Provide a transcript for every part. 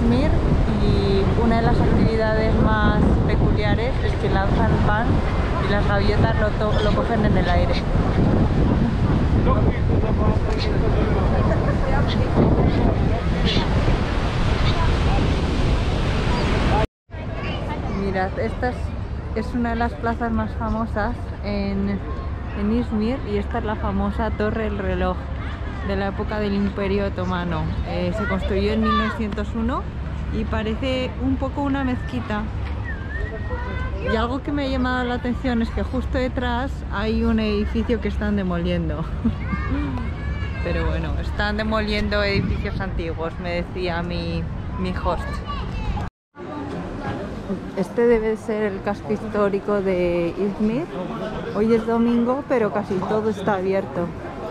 Izmir y una de las actividades más peculiares es que lanzan pan y las gaviotas lo cogen en el aire. Mirad, esta es una de las plazas más famosas en Izmir y esta es la famosa Torre del Reloj de la época del Imperio Otomano. Se construyó en 1901 y parece un poco una mezquita. Y algo que me ha llamado la atención es que justo detrás hay un edificio que están demoliendo. Pero bueno, están demoliendo edificios antiguos, me decía mi host. Este debe ser el casco histórico de Izmir. Hoy es domingo, pero casi todo está abierto.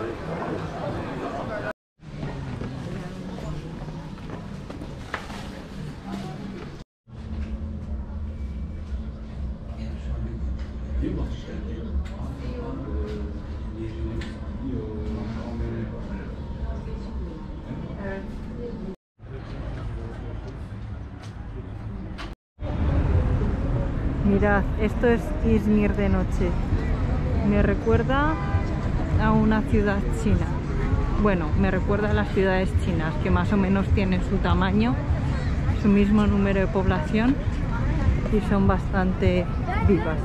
Mirad, esto es Izmir de noche. Me recuerda a una ciudad china. Bueno, me recuerda a las ciudades chinas, que más o menos tienen su tamaño, su mismo número de población y son bastante vivas.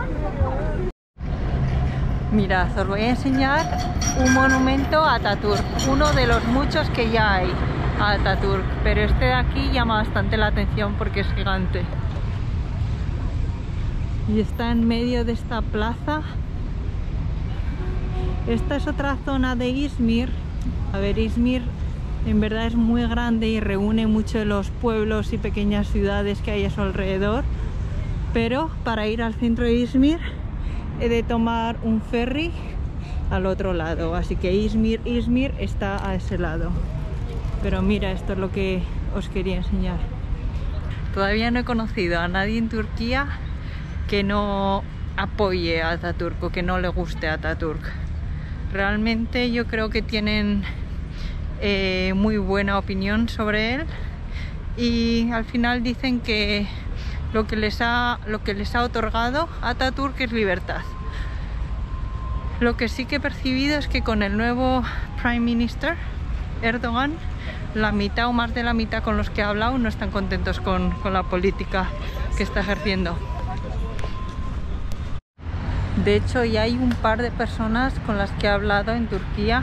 Mirad, os voy a enseñar un monumento a Ataturk, uno de los muchos que ya hay a Ataturk, pero este de aquí llama bastante la atención porque es gigante. Y está en medio de esta plaza. Esta es otra zona de Izmir. A ver, Izmir en verdad es muy grande y reúne muchos de los pueblos y pequeñas ciudades que hay a su alrededor. Pero para ir al centro de Izmir he de tomar un ferry al otro lado. Así que Izmir está a ese lado. Pero mira, esto es lo que os quería enseñar. Todavía no he conocido a nadie en Turquía que no apoye a Ataturk o que no le guste a Ataturk. Realmente yo creo que tienen muy buena opinión sobre él y al final dicen que lo que les ha otorgado Ataturk es libertad. Lo que sí que he percibido es que con el nuevo Prime Minister, Erdogan, la mitad o más de la mitad con los que he hablado no están contentos con la política que está ejerciendo. De hecho, ya hay un par de personas con las que he hablado en Turquía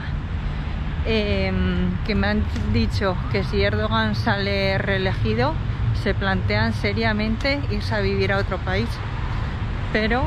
que me han dicho que si Erdogan sale reelegido se plantean seriamente irse a vivir a otro país. Pero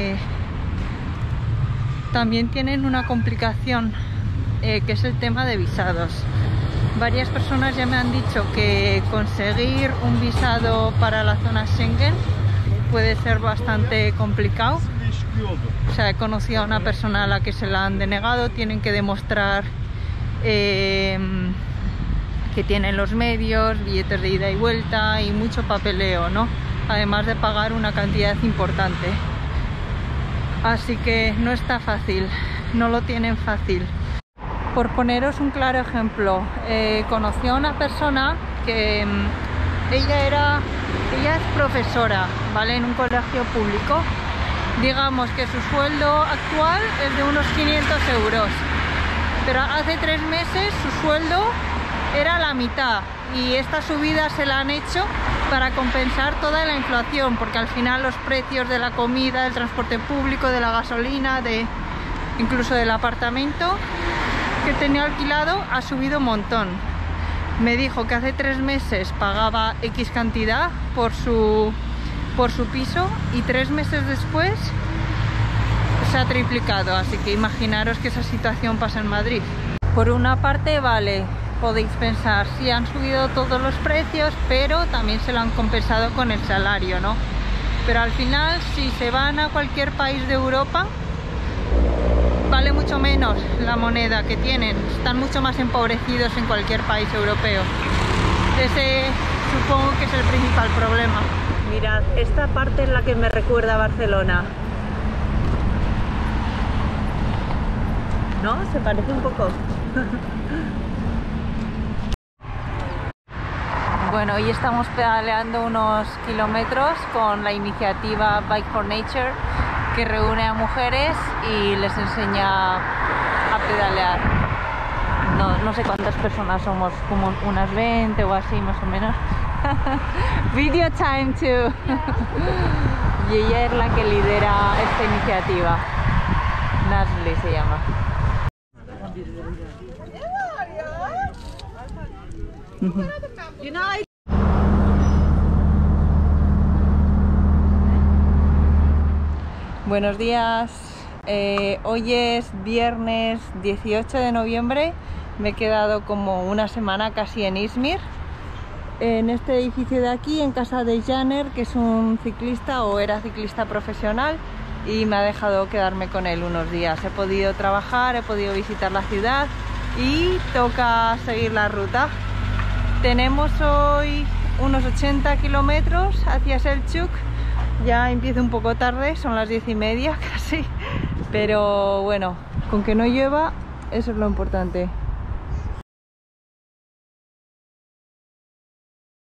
también tienen una complicación que es el tema de visados. Varias personas ya me han dicho que conseguir un visado para la zona Schengen puede ser bastante complicado. O sea, he conocido a una persona a la que se la han denegado. Tienen que demostrar que tienen los medios, billetes de ida y vuelta y mucho papeleo, ¿no? Además de pagar una cantidad importante. Así que no está fácil, no lo tienen fácil. Por poneros un claro ejemplo, conocí a una persona que ella es profesora, ¿vale? En un colegio público. Digamos que su sueldo actual es de unos 500 euros, pero hace 3 meses su sueldo era la mitad y esta subida se la han hecho para compensar toda la inflación, porque al final los precios de la comida, del transporte público, de la gasolina, incluso del apartamento que tenía alquilado ha subido un montón. Me dijo que hace 3 meses pagaba X cantidad por su piso y 3 meses después se ha triplicado, así que imaginaros que esa situación pasa en Madrid. Por una parte, vale, podéis pensar, sí, han subido todos los precios, pero también se lo han compensado con el salario, ¿no? Pero al final, si se van a cualquier país de Europa, vale mucho menos la moneda que tienen, están mucho más empobrecidos en cualquier país europeo. Ese supongo que es el principal problema. Mirad, esta parte es la que me recuerda a Barcelona. ¿No? Se parece un poco. Bueno, hoy estamos pedaleando unos kilómetros con la iniciativa Bike for Nature, que reúne a mujeres y les enseña a pedalear. No sé cuántas personas somos, como unas 20 o así más o menos. Video time too. Y ella es la que lidera esta iniciativa. Nasli se llama. Buenos días. Hoy es viernes 18 de noviembre. Me he quedado como una semana casi en Izmir, en este edificio de aquí, en casa de Janer, que es un ciclista o era ciclista profesional, y me ha dejado quedarme con él unos días. He podido trabajar, he podido visitar la ciudad y toca seguir la ruta. Tenemos hoy unos 80 kilómetros hacia Selçuk. Ya empieza un poco tarde, son las 10:30 casi, pero bueno, con que no llueva, eso es lo importante.